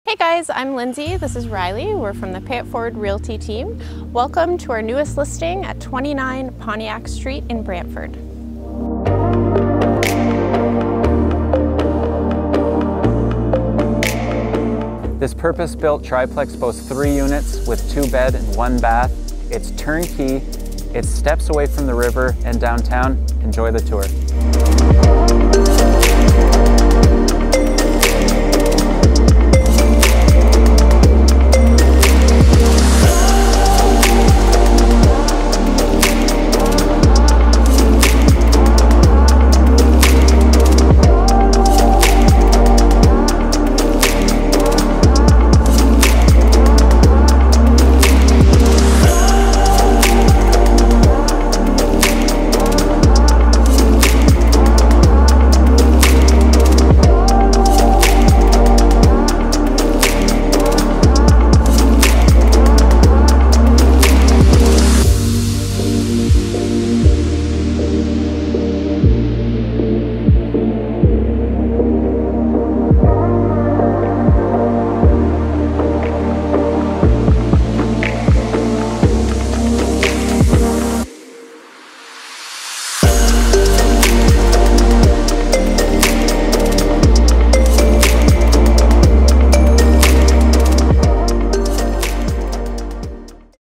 Hey guys, I'm Lindsay. This is Riley. We're from the Pay It Forward Realty team. Welcome to our newest listing at 29 Pontiac Street in Brantford. This purpose-built triplex boasts 3 units with 2 bed and 1 bath. It's turnkey, it's steps away from the river and downtown. Enjoy the tour.